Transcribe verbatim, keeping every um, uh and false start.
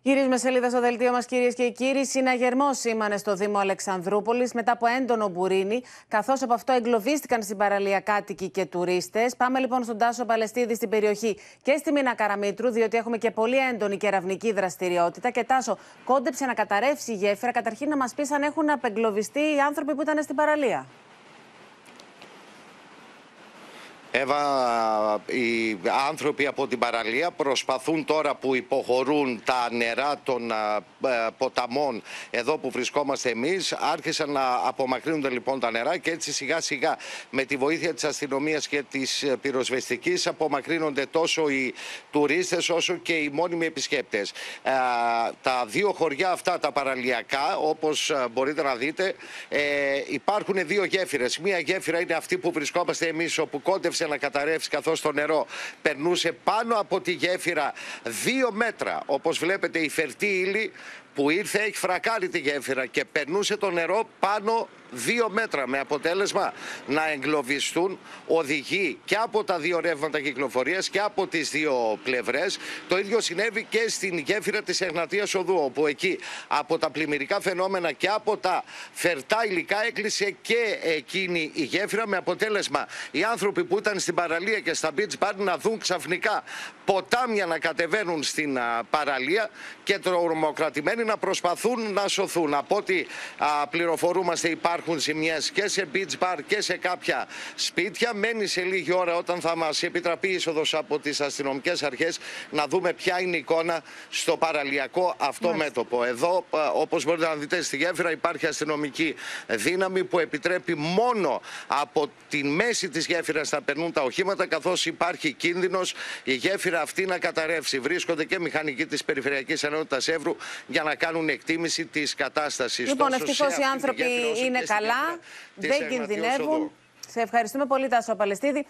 Γυρίζουμε σελίδα στο δελτίο μας, κυρίες και κύριοι. Συναγερμός σήμανε στο Δήμο Αλεξανδρούπολης μετά από έντονο μπουρίνι, καθώς από αυτό εγκλωβίστηκαν στην παραλία κάτοικοι και τουρίστες. Πάμε λοιπόν στον Τάσο Παλαιστίδη στην περιοχή και στη Μίνα Καραμήτρου, διότι έχουμε και πολύ έντονη κεραυνική δραστηριότητα. Και Τάσο, κόντεψε να καταρρεύσει η γέφυρα. Καταρχήν, να μας πεις αν έχουν απεγκλωβιστεί οι άνθρωποι που ήταν στην παραλία. Εύα, οι άνθρωποι από την παραλία προσπαθούν τώρα που υποχωρούν τα νερά των α, ποταμών εδώ που βρισκόμαστε εμείς, άρχισαν να απομακρύνονται λοιπόν τα νερά και έτσι σιγά σιγά με τη βοήθεια της αστυνομίας και της πυροσβεστικής απομακρύνονται τόσο οι τουρίστες όσο και οι μόνιμοι επισκέπτες. Α, τα δύο χωριά αυτά τα παραλιακά, όπως μπορείτε να δείτε, ε, υπάρχουν δύο γέφυρες. Μία γέφυρα είναι αυτή που βρισκόμαστε εμείς, όπου κόντευσε να καταρρεύσει καθώς το νερό περνούσε πάνω από τη γέφυρα δύο μέτρα. Όπως βλέπετε, η φερτή ύλη που ήρθε έχει φρακάρει τη γέφυρα και περνούσε το νερό πάνω δύο μέτρα, με αποτέλεσμα να εγκλωβιστούν οδηγοί και από τα δύο ρεύματα κυκλοφορίας και από τις δύο πλευρές. Το ίδιο συνέβη και στην γέφυρα της Εγνατίας Οδού, όπου εκεί από τα πλημμυρικά φαινόμενα και από τα φερτά υλικά έκλεισε και εκείνη η γέφυρα, με αποτέλεσμα οι άνθρωποι που ήταν στην παραλία και στα beach bar να δουν ξαφνικά ποτάμια να κατεβαίνουν στην α, παραλία και τρομοκρατημένοι να προσπαθούν να σωθούν. Από ό,τι α, πληροφορούμαστε, υπάρχουν ζημιές και σε beach bar και σε κάποια σπίτια. Μένει σε λίγη ώρα, όταν θα μας επιτραπεί είσοδος από τις αστυνομικές αρχές, να δούμε ποια είναι η εικόνα στο παραλιακό αυτό μέτωπο. Εδώ, όπως μπορείτε να δείτε, στη γέφυρα υπάρχει αστυνομική δύναμη που επιτρέπει μόνο από τη μέση της γέφυρας να περνούν τα οχήματα, καθώς υπάρχει κίνδυνος η γέφυρα αυτή να καταρρεύσει. Βρίσκονται και μηχανικοί της Περιφερειακής Ενότητας Εύρου για να κάνουν εκτίμηση της κατάστασης. Λοιπόν, ευτυχώς οι άνθρωποι είναι καλά, δεν κινδυνεύουν. Σε ευχαριστούμε πολύ, Τάσο Παλαιστίδη.